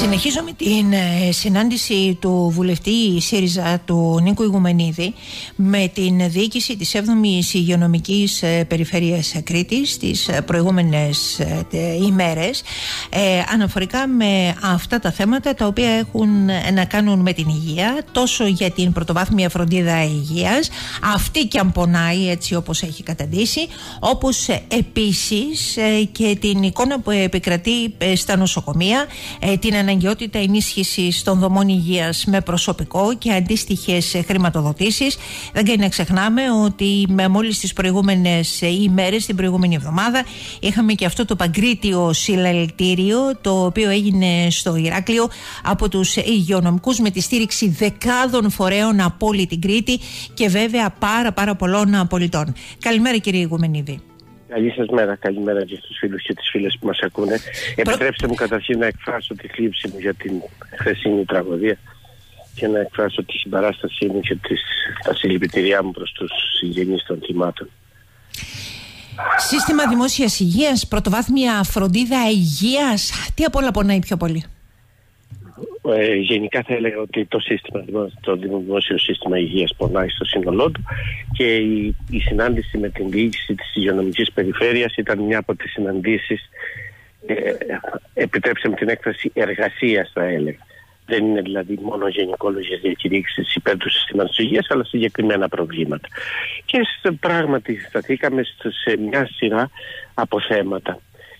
Συνεχίζω με την συνάντηση του βουλευτή ΣΥΡΙΖΑ του Νίκου Ηγουμενίδη με την διοίκηση της 7ης Υγειονομικής Περιφέρειας Κρήτης τις προηγούμενες ημέρες αναφορικά με αυτά τα θέματα τα οποία έχουν να κάνουν με την υγεία, τόσο για την πρωτοβάθμια φροντίδα υγείας, αυτή και αν πονάει έτσι όπως έχει καταντήσει, όπως επίσης και την εικόνα που επικρατεί στα νοσοκομεία, την αναγκαιότητα ενίσχυσης των δομών υγείας με προσωπικό και αντίστοιχες χρηματοδοτήσεις. Δεν κάνει να ξεχνάμε ότι με μόλις τις προηγούμενες ημέρες, την προηγούμενη εβδομάδα, είχαμε και αυτό το παγκρίτιο συλλαλητήριο το οποίο έγινε στο Ηράκλειο από τους υγειονομικούς με τη στήριξη δεκάδων φορέων από όλη την Κρήτη και βέβαια πάρα πολλών πολιτών. Καλημέρα κύριε Ηγουμενίδη. Καλή σας μέρα, καλημέρα και στους φίλους και τις φίλες που μας ακούνε. Επιτρέψτε μου καταρχήν να εκφράσω τη θλίψη μου για την χθεσινή τραγωδία και να εκφράσω τη συμπαράστασή μου και τα συλληπιτήριά μου προς τους συγγενείς των θυμάτων. Σύστημα δημόσιας υγείας, πρωτοβάθμια φροντίδα υγείας, τι απ' όλα πονάει πιο πολύ? Γενικά θα έλεγα ότι το δημόσιο σύστημα υγείας πονάει στο σύνολό του και η συνάντηση με την διοίκηση της Υγειονομικής Περιφέρειας ήταν μια από τις συναντήσεις, επιτρέψτε με την έκφραση, εργασίας θα έλεγα. Δεν είναι δηλαδή μόνο γενικόλογες διακηρύξεις υπέρ του συστήματος υγείας, αλλά συγκεκριμένα προβλήματα. Και πράγματι σταθήκαμε σε μια σειρά από θέματα.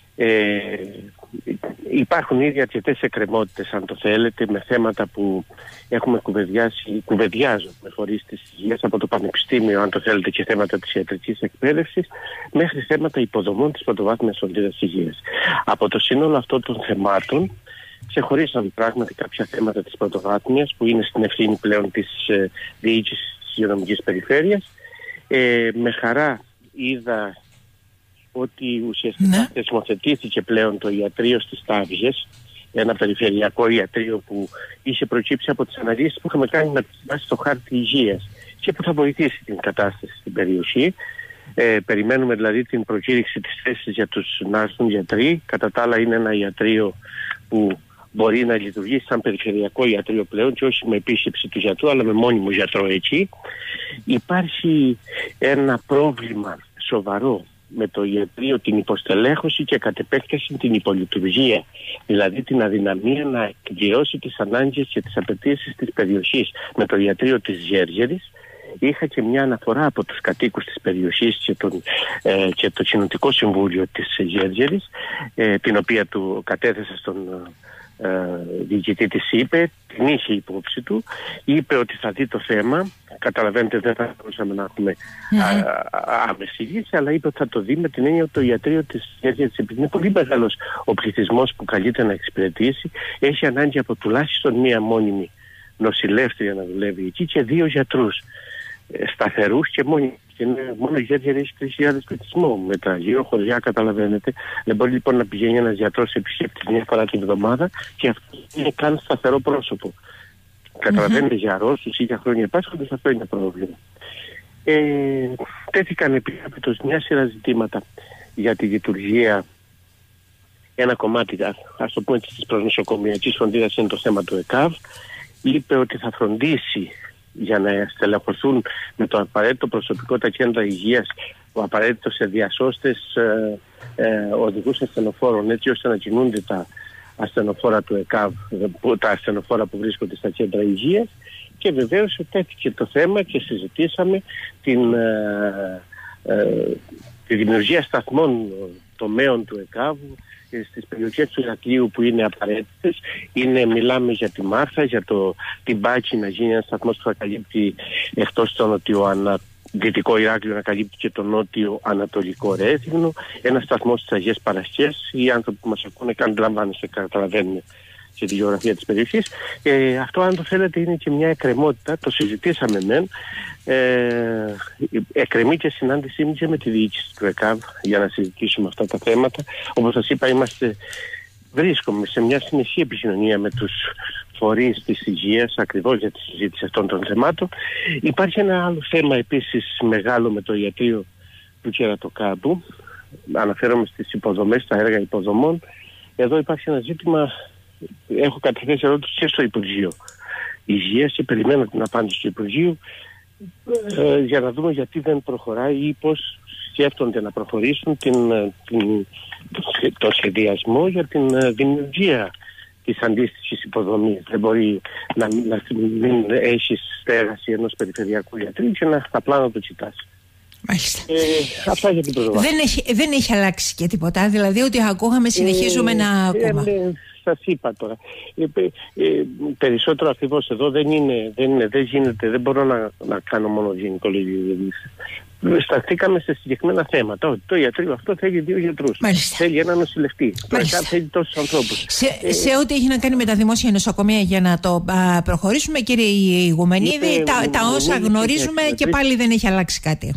Υπάρχουν ήδη αρκετές εκκρεμότητες, αν το θέλετε, με θέματα που έχουμε κουβεντιάζουν με φορείς της υγείας από το πανεπιστήμιο, αν το θέλετε, και θέματα της ιατρικής εκπαίδευσης μέχρι θέματα υποδομών της πρωτοβάθμιας φροντίδας υγείας. Από το σύνολο αυτών των θεμάτων ξεχωρίσαμε πράγματι κάποια θέματα της πρωτοβάθμιας που είναι στην ευθύνη πλέον της διοίκησης της Υγειονομικής Περιφέρειας. Με χαρά είδα ότι ουσιαστικά θεσμοθετήθηκε πλέον το ιατρείο στις Τάβιες, ένα περιφερειακό ιατρείο που είχε προκύψει από τις αναλύσεις που είχαμε κάνει με βάση στο χάρτη υγείας και που θα βοηθήσει την κατάσταση στην περιοχή. Περιμένουμε δηλαδή την προκήρυξη της θέσης για τους να έρθουν γιατροί. Κατά τα άλλα είναι ένα ιατρείο που μπορεί να λειτουργήσει σαν περιφερειακό ιατρείο πλέον και όχι με επίσκεψη του γιατρού αλλά με μόνιμο γιατρό εκεί. Υπάρχει ένα πρόβλημα σοβαρό με το ιατρείο, την υποστελέχωση και κατ' επέκταση την υπολειτουργία, δηλαδή την αδυναμία να εκπληρώσει τις ανάγκες και τις απαιτήσεις της περιοχής. Με το ιατρείο της Γέργερης είχα και μια αναφορά από τους κατοίκους της περιοχής και το Κοινοτικό Συμβούλιο της Γέργερης, την οποία του κατέθεσα στον διοικητή της ΥΠΕ, την είχε υπόψη του, είπε ότι θα δει το θέμα. Καταλαβαίνετε, δεν θα μπορούσαμε να έχουμε άμεση λύση, αλλά είπε ότι θα το δει με την έννοια ότι το ιατρείο της Γέργερης, επειδή είναι πολύ μεγάλος ο πληθυσμός που καλείται να εξυπηρετήσει, έχει ανάγκη από τουλάχιστον μία μόνιμη νοσηλεύτρια να δουλεύει εκεί και 2 γιατρούς σταθερούς και μόνοι. Και μόνο η Γέργερη έχει 3.000 πληθυσμό. Με τα γύρω χωριά, καταλαβαίνετε. Δεν μπορεί λοιπόν να πηγαίνει ένας γιατρός επισκέπτης μια φορά την εβδομάδα και αυτό είναι καν σταθερό πρόσωπο. Καταλαβαίνετε, για αρρώστους ή για χρόνια πάσχοντες, αυτό είναι πρόβλημα. Τέθηκαν επιτάπητος μια σειρά ζητήματα για τη λειτουργία. Ένα κομμάτι, ας το πούμε, της προνοσοκομιακής φροντίδας είναι το θέμα του ΕΚΑΒ. Είπε ότι θα φροντίσει για να στελεχωθούν με το απαραίτητο προσωπικό τα κέντρα υγείας, ο απαραίτητος σε διασώστες, οδηγούς ασθενοφόρων, έτσι ώστε να κινούνται τα ασθενοφόρα του ΕΚΑΒ, τα ασθενοφόρα που βρίσκονται στα κέντρα υγείας. Και βεβαίως τέθηκε το θέμα και συζητήσαμε τη δημιουργία σταθμών τομέων του ΕΚΑΒ στις περιοχές του Ηρακλείου που είναι απαραίτητες. Μιλάμε για τη Μάρθα, για την Πάκη να γίνει ένας σταθμός που θα καλύπτει εκτός το νοτιοανατολικό Ηράκλειο, να καλύπτει και το νότιο-ανατολικό Ρέθυμνο, ένα σταθμό στις Αγίες Παρασκές. Οι άνθρωποι που μας ακούνε αντιλαμβάνεστε, καταλαβαίνουν και τη γεωγραφία της περιοχής. Αυτό, αν το θέλετε, είναι και μια εκκρεμότητα. Το συζητήσαμε μεν. Εκκρεμεί και συνάντησή μου και με τη διοίκηση του ΕΚΑΒ για να συζητήσουμε αυτά τα θέματα. Όπως σας είπα, βρίσκομαι σε μια συνεχή επικοινωνία με τους φορείς της υγείας ακριβώς για τη συζήτηση αυτών των θεμάτων. Υπάρχει ένα άλλο θέμα επίσης μεγάλο με το ιατρείο του Κερατοκάμπου. Αναφέρομαι στις υποδομές, στα έργα υποδομών. Εδώ υπάρχει ένα ζήτημα έχω καταθέσει ερώτηση και στο Υπουργείο Υγείας και περιμένω την απάντηση του Υπουργείου για να δούμε γιατί δεν προχωράει ή πώς σκέφτονται να προχωρήσουν το σχεδιασμό για την δημιουργία της αντίστοιχης υποδομής. Δεν μπορεί να μην έχει στέγαση ενός περιφερειακού γιατρού και απλά να το κοιτάς. Μάλιστα. Αυτά για την προσβάση. Δεν έχει αλλάξει και τίποτα, δηλαδή ότι ακούγαμε, συνεχίζουμε να ακούμε. Σας είπα τώρα. Περισσότερο ακριβώς εδώ δεν γίνεται, δεν μπορώ να κάνω μόνο γυναικολογική. Σταθήκαμε σε συγκεκριμένα θέματα. Ότι το ιατρείο αυτό θέλει 2 γιατρούς. Μάλιστα. Θέλει ένα νοσηλευτή. Θέλει τόσους ανθρώπους. Σε ό,τι έχει να κάνει με τα δημόσια νοσοκομεία, για να το προχωρήσουμε, κύριε Ηγουμενίδη, τα όσα γνωρίζουμε και πάλι δεν έχει αλλάξει κάτι.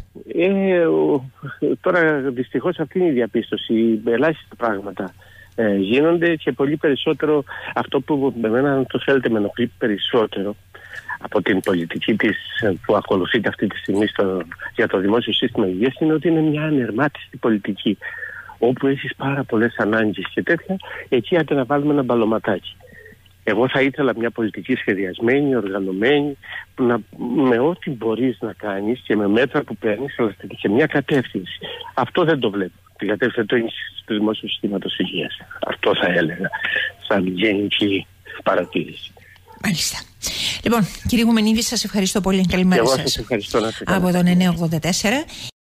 Τώρα δυστυχώς αυτή είναι η διαπίστωση. Ελάχιστα πράγματα γίνονται και πολύ περισσότερο αυτό που εμένα, αν το θέλετε, με ενοχλεί περισσότερο από την πολιτική που ακολουθείται αυτή τη στιγμή για το δημόσιο σύστημα υγείας, είναι ότι είναι μια ανερμάτιστη πολιτική όπου έχεις πάρα πολλές ανάγκες και τέτοια. Εκεί άντε να βάλουμε ένα μπαλωματάκι. Εγώ θα ήθελα μια πολιτική σχεδιασμένη, οργανωμένη, με ό,τι μπορείς να κάνεις και με μέτρα που παίρνεις, αλλά και μια κατεύθυνση. Αυτό δεν το βλέπω. Την κατεύθυνση το έχεις στο δημόσιο συστήματος υγείας. Αυτό θα έλεγα σαν γενική παρατήρηση. Μάλιστα. Λοιπόν, κύριε Ηγουμενίδη, σας ευχαριστώ πολύ. Καλημέρα σας. Εγώ σας ευχαριστώ. Από τον 984.